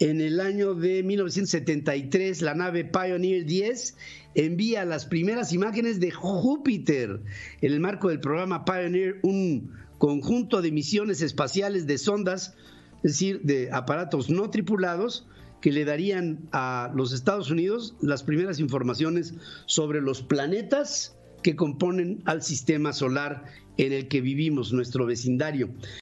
en el año de 1973, la nave Pioneer 10 envía las primeras imágenes de Júpiter en el marco del programa Pioneer, un conjunto de misiones espaciales de sondas, es decir, de aparatos no tripulados, que le darían a los Estados Unidos las primeras informaciones sobre los planetas que componen al sistema solar en el que vivimos, nuestro vecindario.